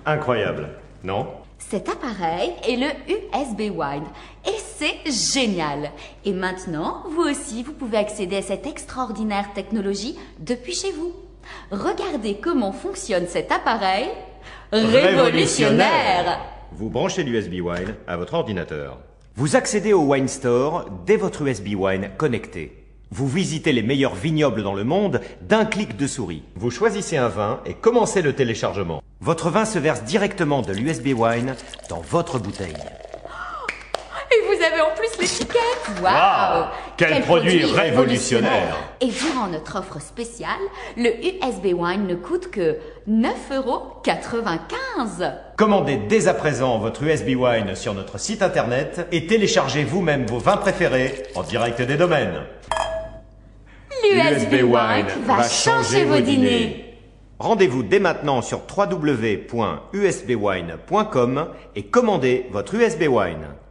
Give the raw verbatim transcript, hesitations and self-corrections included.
Incroyable, non? Cet appareil est le U S B Wine et c'est génial. Et maintenant, vous aussi, vous pouvez accéder à cette extraordinaire technologie depuis chez vous. Regardez comment fonctionne cet appareil révolutionnaire. Vous branchez l'U S B Wine à votre ordinateur. Vous accédez au Wine Store dès votre U S B Wine connecté. Vous visitez les meilleurs vignobles dans le monde d'un clic de souris. Vous choisissez un vin et commencez le téléchargement. Votre vin se verse directement de l'U S B Wine dans votre bouteille. Et vous avez en plus l'étiquette. Waouh! Wow, quel, quel produit, produit révolutionnaire. révolutionnaire! Et durant notre offre spéciale, le U S B Wine ne coûte que neuf euros quatre-vingt-quinze. Commandez dès à présent votre U S B Wine sur notre site internet et téléchargez vous-même vos vins préférés en direct des domaines. L'U S B Wine va changer vos dîners. Rendez-vous dès maintenant sur w w w point u s b wine point com et commandez votre U S B Wine.